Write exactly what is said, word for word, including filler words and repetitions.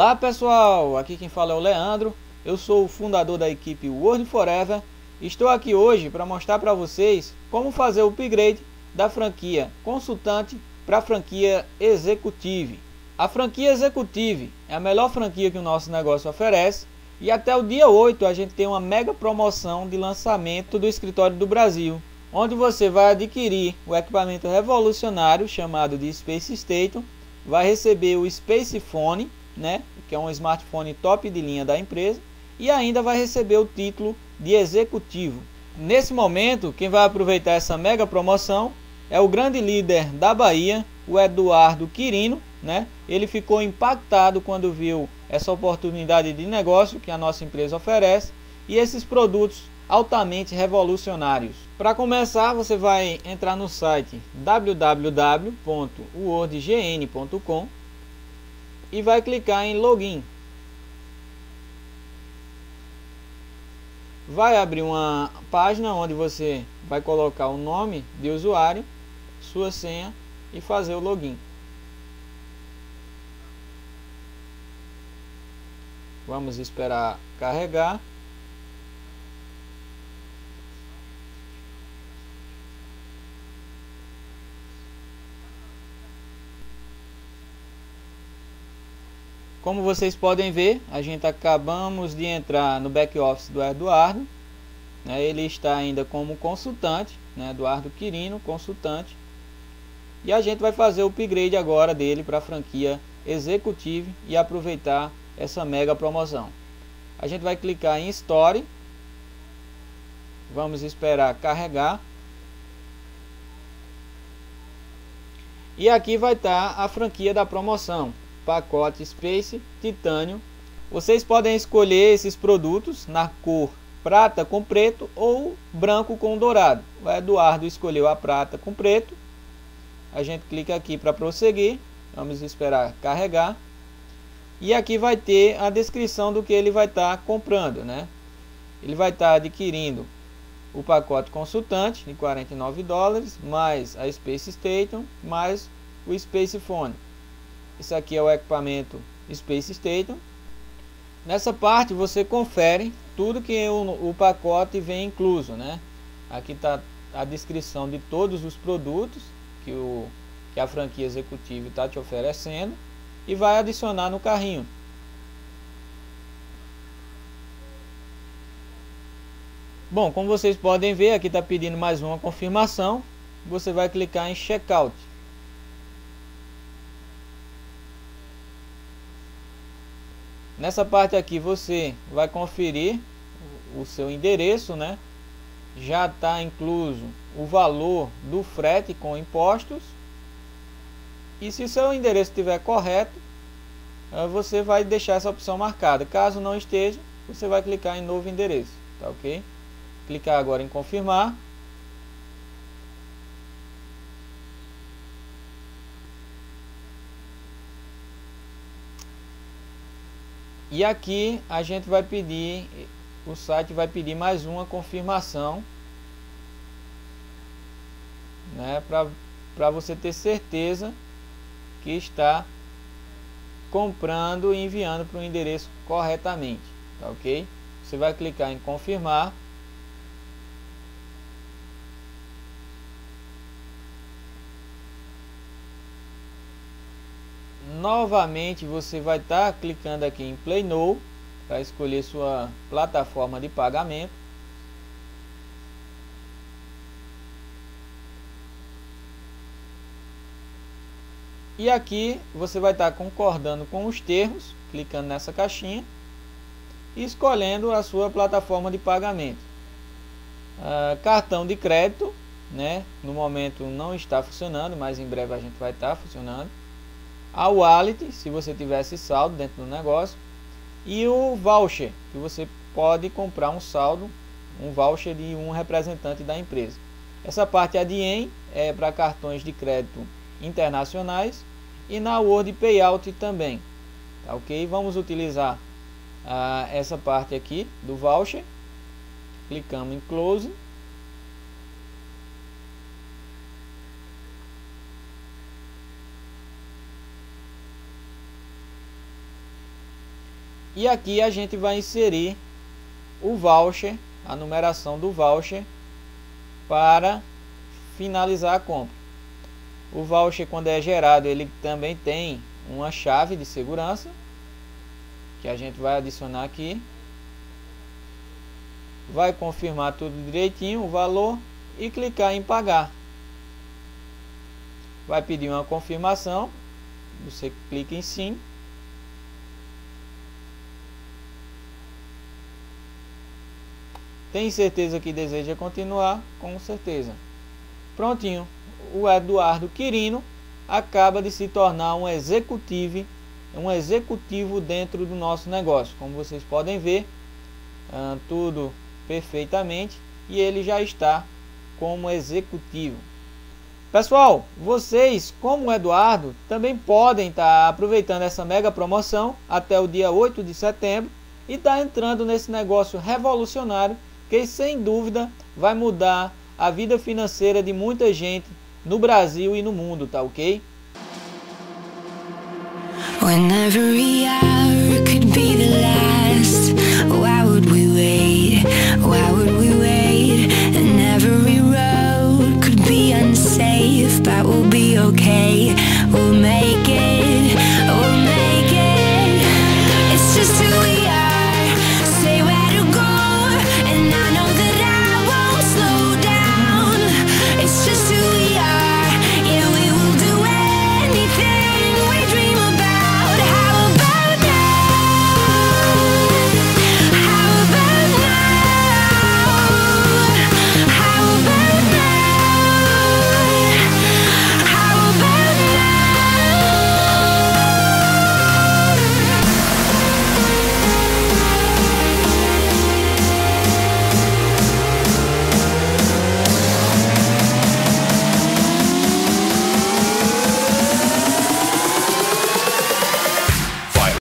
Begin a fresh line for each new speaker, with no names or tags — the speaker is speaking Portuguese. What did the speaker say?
Olá pessoal, aqui quem fala é o Leandro, eu sou o fundador da equipe Word Forever. Estou aqui hoje para mostrar para vocês como fazer o upgrade da franquia consultante para a franquia Executive. A franquia Executive é a melhor franquia que o nosso negócio oferece e até o dia oito a gente tem uma mega promoção de lançamento do escritório do Brasil, onde você vai adquirir o equipamento revolucionário chamado de Space Station, vai receber o Space Phone, né, que é um smartphone top de linha da empresa, e ainda vai receber o título de executivo. Nesse momento, quem vai aproveitar essa mega promoção é o grande líder da Bahia, o Eduardo Quirino, né? Ele ficou impactado quando viu essa oportunidade de negócio que a nossa empresa oferece e esses produtos altamente revolucionários. Para começar, você vai entrar no site w w w ponto wordgn ponto com e vai clicar em login. Vai abrir uma página onde você vai colocar o nome de usuário, sua senha e fazer o login. Vamos esperar carregar. Como vocês podem ver, a gente acabamos de entrar no back office do Eduardo, né? Ele está ainda como consultante, né? Eduardo Quirino, consultante. E a gente vai fazer o upgrade agora dele para a franquia Executive e aproveitar essa mega promoção. A gente vai clicar em Store. Vamos esperar carregar. E aqui vai estar a franquia da promoção. Pacote Space Titânio. Vocês podem escolher esses produtos na cor prata com preto ou branco com dourado. O Eduardo escolheu a prata com preto. A gente clica aqui para prosseguir. Vamos esperar carregar. E aqui vai ter a descrição do que ele vai estar tá comprando, né? Ele vai estar tá adquirindo o pacote consultante de quarenta e nove dólares, mais a Space Station, mais o Space Phone. Esse aqui é o equipamento Space Station. Nessa parte você confere tudo que o, o pacote vem incluso, né? Aqui está a descrição de todos os produtos que, o, que a franquia Executive está te oferecendo e vai adicionar no carrinho. Bom, como vocês podem ver, aqui está pedindo mais uma confirmação. Você vai clicar em Checkout. Nessa parte aqui você vai conferir o seu endereço, né? Já está incluso o valor do frete com impostos. E se seu endereço estiver correto, você vai deixar essa opção marcada. Caso não esteja, você vai clicar em novo endereço, tá ok? Clicar agora em confirmar. E aqui a gente vai pedir, o site vai pedir mais uma confirmação, né, para você ter certeza que está comprando e enviando para o endereço corretamente, tá ok? Você vai clicar em confirmar. Novamente você vai estar tá clicando aqui em Play Now para escolher sua plataforma de pagamento. E aqui você vai estar tá concordando com os termos, clicando nessa caixinha e escolhendo a sua plataforma de pagamento. Ah, cartão de crédito, né? No momento não está funcionando, mas em breve a gente vai estar tá funcionando. A wallet, se você tivesse saldo dentro do negócio, e o voucher, que você pode comprar um saldo, um voucher de um representante da empresa. Essa parte ADM é para cartões de crédito internacionais e na Word Payout também, tá ok? Vamos utilizar ah, essa parte aqui do voucher, clicamos em Close. E aqui a gente vai inserir o voucher, a numeração do voucher para finalizar a compra. O voucher, quando é gerado, ele também tem uma chave de segurança que a gente vai adicionar aqui. Vai confirmar tudo direitinho, o valor, e clicar em pagar. Vai pedir uma confirmação, você clica em sim. Tem certeza que deseja continuar? Com certeza. Prontinho, o Eduardo Quirino acaba de se tornar um executivo, um executivo dentro do nosso negócio. Como vocês podem ver, ah, tudo perfeitamente, e ele já está como executivo. Pessoal, vocês, como o Eduardo, também podem estar aproveitando essa mega promoção até o dia oito de setembro e estar entrando nesse negócio revolucionário que sem dúvida vai mudar a vida financeira de muita gente no Brasil e no mundo, tá ok? When every hour could be the last.